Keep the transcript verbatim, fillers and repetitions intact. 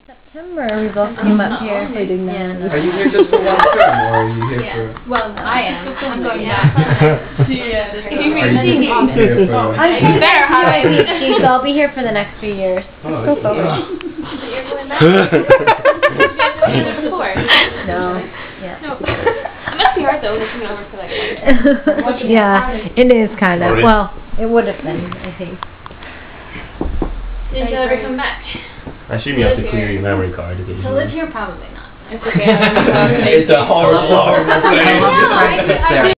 September, we both came up here. We did not. Yeah. Are you here just for one term, or are you here Yeah. for... Well, I am. I'm going back. Are you here for... I'm You better have my it. PhD, so I'll be here for the next few years. Oh, Go okay. focus. So you're going back? You guys have been there before? No. Yeah. No. It must be hard though, coming over for like one. Yeah, it is kind of. Already? Well, it would have been, I think. Did you ever come back? I assume you have to clear your memory card To live occasionally. here, probably not. It's okay. I'm It's a horrible, horrible I place. know, I, I